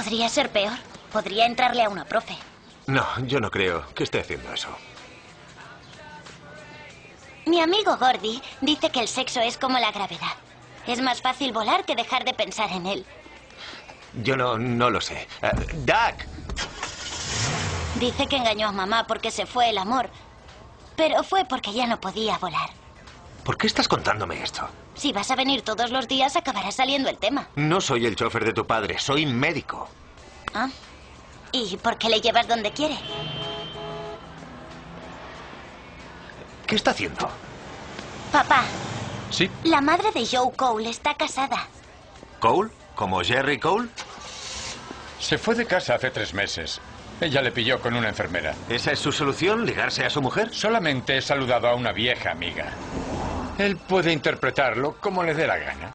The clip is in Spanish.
Podría ser peor. Podría entrarle a una profe. No, yo no creo que esté haciendo eso. Mi amigo Gordy dice que el sexo es como la gravedad. Es más fácil volar que dejar de pensar en él. Yo no lo sé. ¡Doug! Dice que engañó a mamá porque se fue el amor. Pero fue porque ya no podía volar. ¿Por qué estás contándome esto? Si vas a venir todos los días, acabará saliendo el tema. No soy el chofer de tu padre, soy médico. ¿Ah? ¿Y por qué le llevas donde quiere? ¿Qué está haciendo? Papá, Sí. la madre de Joe Cole está casada. ¿Cole? ¿Como Jerry Cole? Se fue de casa hace 3 meses. Ella le pilló con una enfermera. ¿Esa es su solución, ligarse a su mujer? Solamente he saludado a una vieja amiga. Él puede interpretarlo como le dé la gana.